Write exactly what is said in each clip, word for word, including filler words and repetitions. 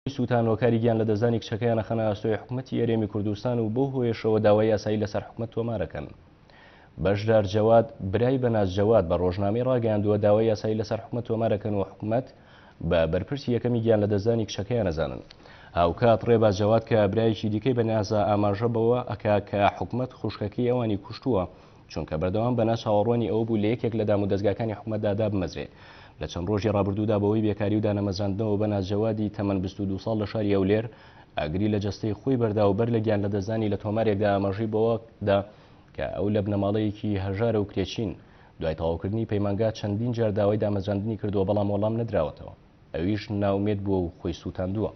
سوتانۆکاری گیان لە دەستدانی کچەکەیانە خەنە ئاستۆی حکوومەتی یاریێمی کوردستان و بۆ هۆیشەوە داوای یاسایی لەسەر حکوومەت تۆمارەکەن. بەشدار جەواد برای بەناز جەواد بە ڕۆژنامەی ڕاگەیاندووە داوای یاسایی لەسەر حکوومەت تۆمارەکەن و حکوومەت بە بەرپرسی یەکەمی گیان لە دەستدانی کچەکەیان نەزانن. هاوکات ڕێباز جەواد کە برایەکی دیکەی بەنازە ئاماژە بەوە ئەکا کە حکوومەت خوشکەکەی ئەوانی کوشتووە چونکە بەردەوام بەناز چاوەڕوانی ئەوە بوو لە یەکێک لە دام و دەستگاکانی حکوومەتدا دابمەزرێت. لە چەند ڕۆژی ڕابردوودا بەوەی بێکاری و دانەمەزراندنەوە بەناز جەوادی تەمەن بیست و دوو ساڵ لە شاری ئەولێر ئاگری لە جەستەی خۆی بەردا و بەر لە گیان لە دەستدانی لە تۆمارێکدا ئاماژەی بەوەدا کە ئەو لە بنەماڵەیەکی هەژارە و کرێچین دوای تەواوکردنی پەیمانگا چەندین جار داوای دامەزراندنی کردووە بەڵام وەڵام نەدراوەتەوە. ئەویش ناومێت بووە و خۆی سووتاندووە.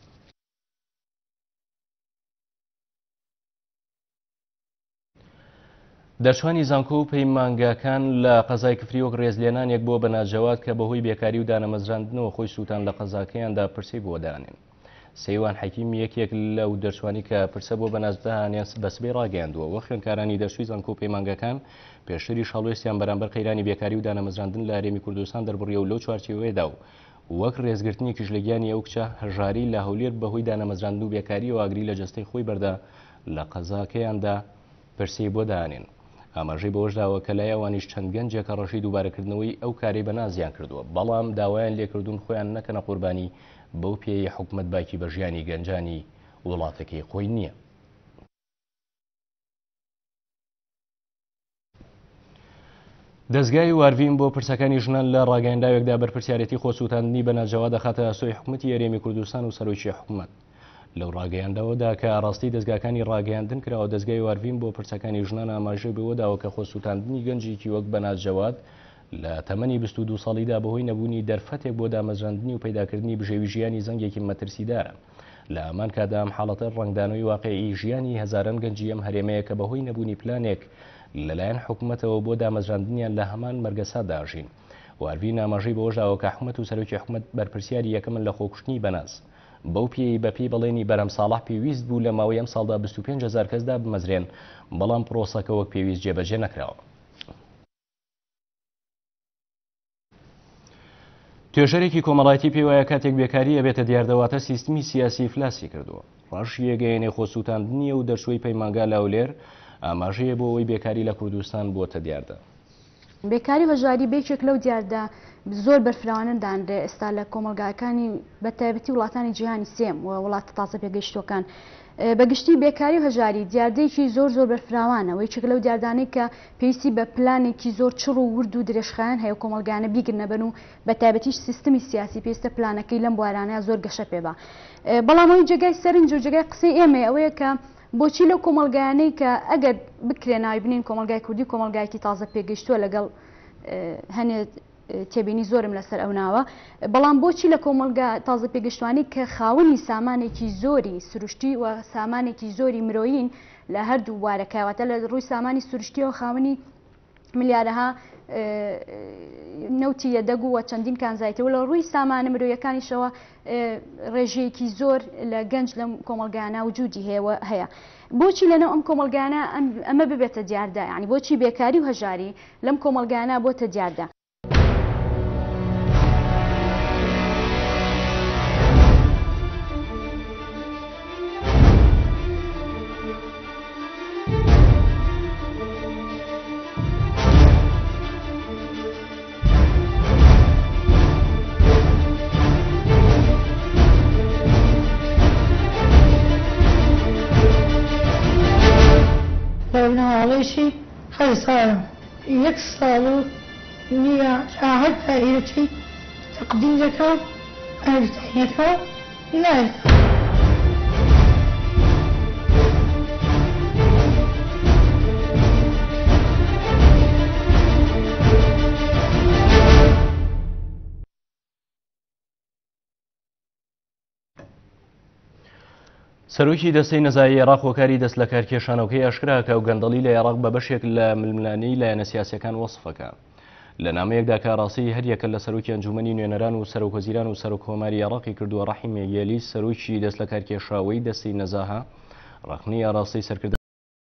دەرچوانی زانکۆ و پەیمانگاکان لە قەزای کفریۆک ڕێزلێنانێک بۆ بەناز جەواد کە بەهۆی بێکاری و دانەمەزراندنەوە خۆی سووتان لە قەزاکەیاندا پرسەی بۆ دانێن. سەیوان حەکیم یەکێک لەو دەرچوانی کە پرسە بۆ بەناز داهانێن بەسبەی ڕاگەیاندووە وە خوێندکارانی دەرچووی زانکۆ و پەیمانگاکان پێشتری شەڵوێستیان بەرامبەر قەیرانی بێکاری و دانەمەزراندن لە هەرێمی کوردستان دەربڕیە و لەو چوارچێوەیەدا و وەک ڕێزگرتنیەکیش لە گیانی ئەو کچە هەژاری لە هەولێر بەهۆی دانەمەزراندن و بێکاری و ئاگری لە جەستەی خۆی بەردا لە قەزاکەیاندا پرسەی بۆ دانێن. ئاماژەی بەوەشداوە کە لای ئەوانیش چەند گەنجێکە ڕەشی دووبارەکردنەوەی ئەو کارەی بەنازیان کردووە بەڵام داوایان لێکردوون خۆیان نەکەنە قوربانی بەو پێی حکوومەت باکی بە ژیانی گەنجانی وڵاتەکەی خۆی نییە. دەستگای واروین بۆ پرسەکانی ژنان لە ڕاگەیانداوێکدا بەرپرسیارەتی خۆسووتاندنی بەناز جەواد دەخاتە ئاستۆی حکوومەتی یاریێمی کوردستان و سەرۆکی حکوومەت. لەو ڕاگەیانداوەدا کە ڕاستی دەستگاکانی ڕاگەیاندن کراوە دەستگای واروین بۆ پرسەکانی ژنان ئاماژەی بەوەداوە کە خۆسووتاندنی گەنجێکی وەک بەناز جەواد لە تەمەنی بیست و دوو ساڵیدا بەهۆی نەبوونی دەرفەتێک بۆ دامەزراندنی و پەیداکردنی بژێوی ژیانی زەنگێکی مەترسیدارە. لە ئەمان کادا ئەم حاڵەتە ڕەنگدانەوەی واقعی ژیانی هەزاران گەنجی ئەم هەرێمەیە کە بەهۆی نەبوونی پلانێک لەلایەن حکوومەتەوە بۆ دامەزراندنیان لە هەمان مەرگەسادا ئاژین. واروین ئاماژەی بەوەشداوە کە حکوومەت و سەرۆکی حکوومەت بەرپرسیاری یەکەمن لە خۆکوشتنی بەناز. بەو پێی بەپی بەڵێنی بەرەم ساڵح پێویست بوو لە ماوەی ئەم ساڵدا بیست و پێنج هەزار کەسدا بمەزرێن بەڵام پرۆسەکە وەک پێویست جێبەجێ نەکراوە. توێژەرێکی کۆمەڵایەتی پێی وایە کاتێک بێکاری ئەبێتە دیاردەواتە سیستمی سیاسی فلاسی کردووە. ڕەش یەگەیەنێ خۆسووتاندنیە و دەرچووی پەیمانگا لە ئەولێر ئاماژەیە بۆ ئەوەی بێکاری لە کوردستان بۆتە دیاردە. بێکاری هەژاری بێکێک لەو دیاردا زۆر بەرفراوانە دانرێ ئێستا لە کۆمەلگاکانی بەتایبەتی وڵاتانی جیهانی سێم و وڵاتە تازە پێگەیشتوەکان. بەگشتی بێکاری و هەژاری دیاردەیەکی زۆر زۆر بەرفراوانە و یەکێک لەو دیاردانەی کە پێویستی بە پلانێکی زۆر چڕ و ورد و درێژخایەن هەیە کۆمەلگانە بیگرنەبن و بەتایبەتیش سیستمی سیاسی پێویستە پلانەکەی لەم بوارانەیە زۆر گەشە پێبا. بەڵام ئەوی جێگای سەرنج و جێگای قسەی ئێمە ئەوەیە کە بۆچی لەو کۆمەلگایانەی کە ئەگەر بکرێ ناوی بنین کۆمەلگای کوردی کۆمەلگایەکی تازە پێگەیشتووە لەگەڵ هەنێ تێبینی زۆرم لەسەر ئەو ناوە بەڵام بۆچی لە کۆمەلگا تازە پێگەشتوانی کە خاوەنی سامانێکی زۆری سروشتی و سامانێکی زۆری مرۆیین لە هەردوو وارەکەواتە لە ڕووی سامانی سروشتیەوە خاوەنی ملیارەها نەوتی یەدەگو و چەندین کانزاییتەوە لە ڕووی سامانە مرۆیەکانیشەوە ڕێژەیەکی زۆر لە گەنج لەم کۆمەلگانە وجودی هەیە هەیە. بۆچی لەنەو ئەم کۆمەلگانە ئەمە ببێتە دیاردا یعنی بۆچی بێکاری و هەژاری لەم کۆمەلگانە بۆتە دیاردا. لەبنەماڵەیەکی هەر ساڵم یەک ساڵ و نییە ڕاحەت دائیرەتی تەقدیم دەکەم ئەرتەیەکە نایەکە. سەرۆکی دەستەی نەزایی عێراق هۆکاری دەست لە کارکێشانەوەکەی ئاشکراکە و گەندەڵی لە عێراق بە بەشێک لە ململانەی لایەنە سیاسیەکان وەسفەکە. لە نامەیەکدا کە ڕاستی هەریەکە لە سەرۆکی ئەنجومەنی نوێنەران و سەرۆکوەزیران و سەرۆکۆماری عێراقی کردووە ڕەحیم یەلیس سەرۆکی دەست لە کارکێشاوەی دەستەی نەزاها ڕەخنەی ڕاستی سەرکردە